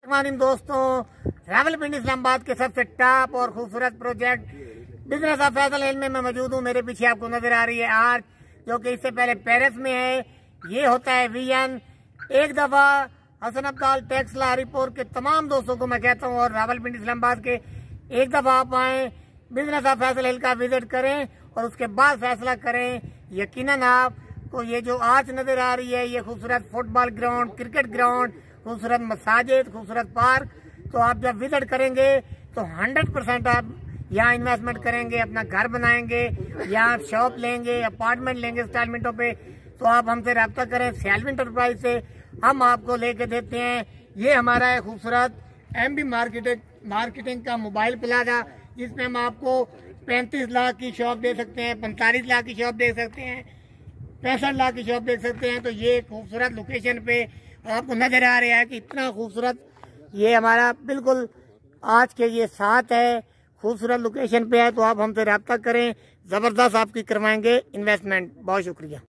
Morning दोस्तों, रावलपिंडी इस्लामाबाद के सबसे टॉप और खूबसूरत project business of Faisal hill में मैं मौजूद हूँ। मेरे पीछे आपको नजर आ रही है आर्च, जो कि इससे पहले पेरिस में है। ये होता है विजन। एक दफा हसन अब्दाल टैक्स लाहौर के तमाम दोस्तों को मैं कहता हूँ और रावलपिंडी इस्लामाबाद के एक दफा आप आए, बिजनेस ऑफ फैसल हिल का विजिट करें और उसके बाद फैसला करें। यकीनन आपको ये जो आर्च नजर आ रही है, ये खूबसूरत फुटबॉल ग्राउंड, क्रिकेट ग्राउंड, खूबसूरत मसाजिद, खूबसूरत पार्क, तो आप जब विजिट करेंगे तो 100% आप यहाँ इन्वेस्टमेंट करेंगे, अपना घर बनाएंगे, यहाँ शॉप लेंगे, अपार्टमेंट लेंगे इंस्टॉलमेंटों पे, तो आप हमसे रब्ता करें सैल्वी इंटरप्राइज से। हम आपको लेके देते हैं। ये हमारा है खूबसूरत MB मार्केटिंग का मोबाइल प्लाजा, जिसमें हम आपको 35 लाख की शॉप दे सकते हैं, 45 लाख की शॉप दे सकते हैं, 65 लाख की शॉप देख सकते हैं। तो ये खूबसूरत लोकेशन पे आपको नजर आ रहा है कि इतना खूबसूरत ये हमारा बिल्कुल आज के ये साथ है, खूबसूरत लोकेशन पे है। तो आप हमसे रब्ता करें, जबरदस्त आपकी करवाएंगे इन्वेस्टमेंट। बहुत शुक्रिया।